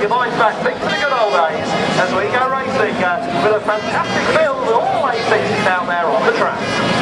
your minds back, think to the good old days as we go racing with a fantastic field with all A60s out there on the track.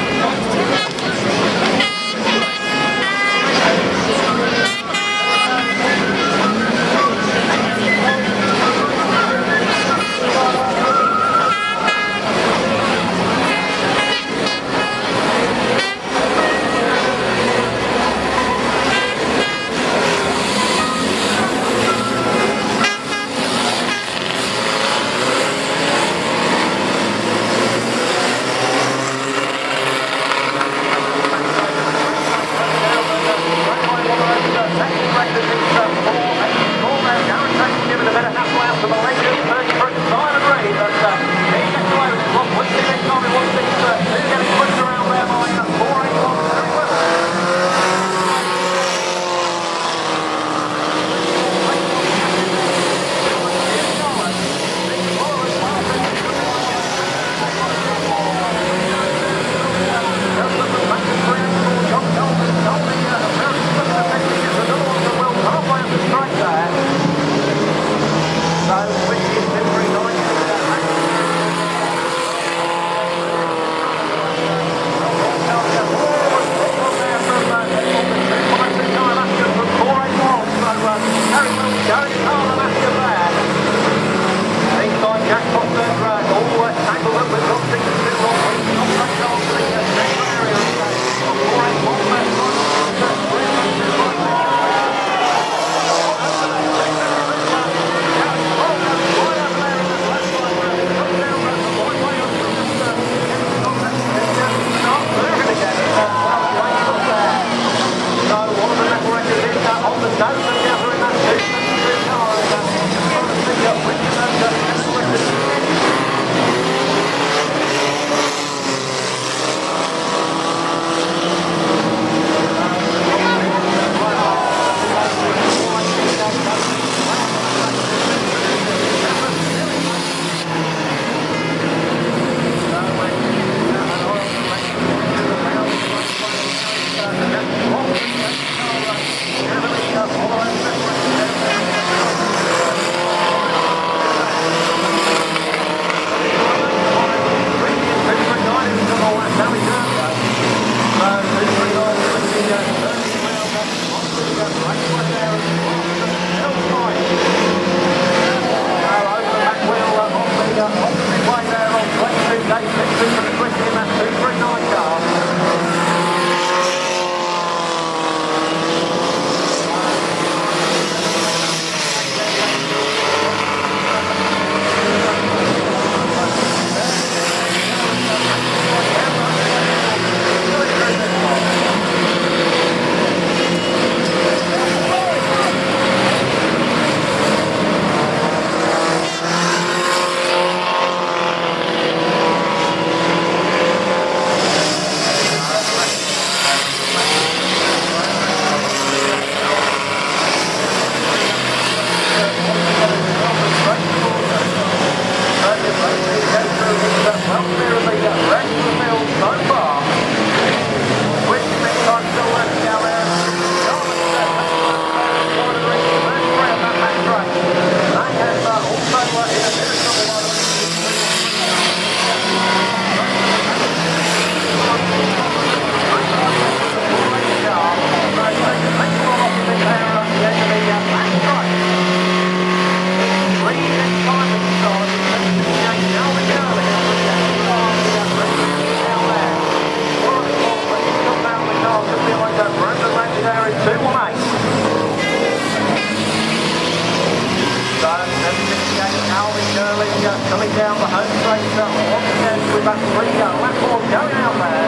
Coming down the home straight once again with that lap form going out there.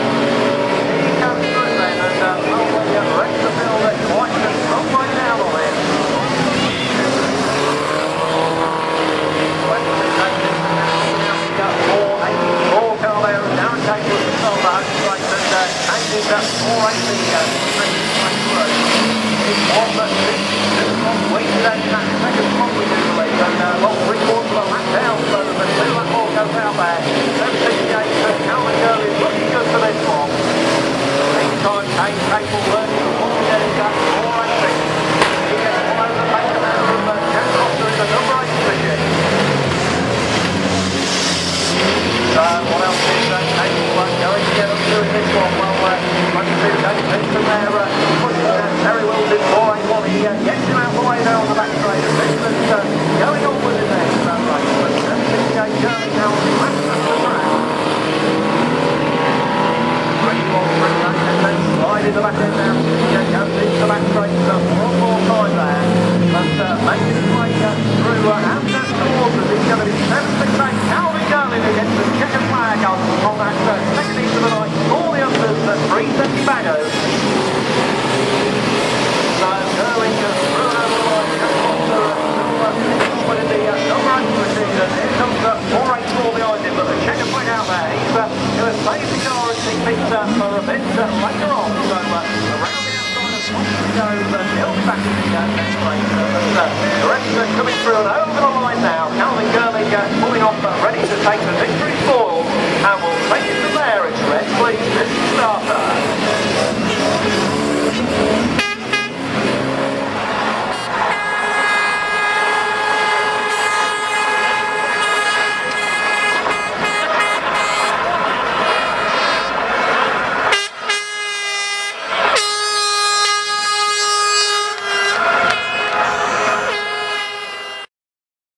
He comes through then and Mulway wrecks the field at quite a strong way down on it. Meantime, Kane Capel learning to once again that 486. The rest coming through and over the line now. Calvin Gurley pulling off, ready to take the victory spoils, and will take